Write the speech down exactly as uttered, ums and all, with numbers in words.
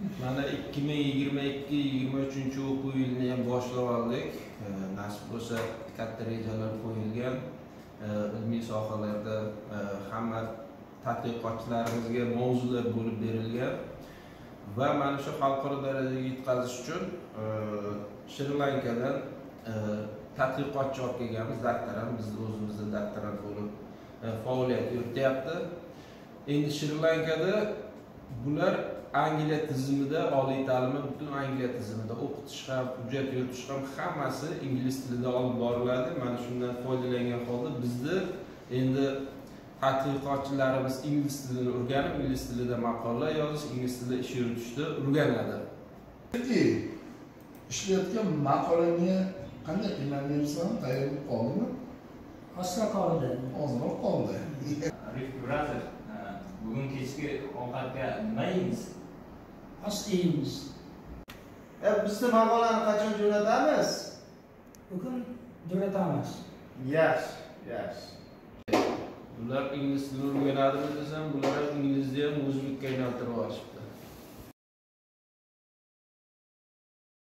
Mana ikki ming yigirma ikki yigirma uchinchi o'quv yilini ham boshlab oldik. Nasib bo'lsa katta rejalar qo'yilgan. Ilmiy sohalarda hamma tadqiqotchilarimizga mavzular bo'lib berilgan va mana shu xalqaro darajaga yetkazish uchun Shri Lankadan tadqiqotchi olib kelganmiz, doktorant, biz o'zimizda doktorant bo'lib faoliyat yurityapti. Endi Shri Lankada bular Angliya tizimida, oliy ta'limni butun Angliya tizimida o'qitish ham, hujjat yuritish ham hammasi ingliz tilida olib boriladi. Mana shundan foydalangan holda bizda endi tadqiqotchilarimiz ingliz tilini o'rganib, ingliz tilida maqolalar yozish, ingliz tilida ish yuritishni o'rganadi. Peki, ishlayotgan maqolangga qanday qiynalmayapsan? Tayyor bo'lib qoldimi? Ozroq qoldi. Ozroq qoldi. Arif brother, bugun kechki ovqatga nima yeymiz? Osh yeymiz. E, bizni maqolani qachon jo'natamiz? Bugun jo'natamiz. Yaxshi, yaxshi. Bular ingliz tilini o'rganadimi desam, bular ham inglizda ham o'zbekka aylantirib olishibdi.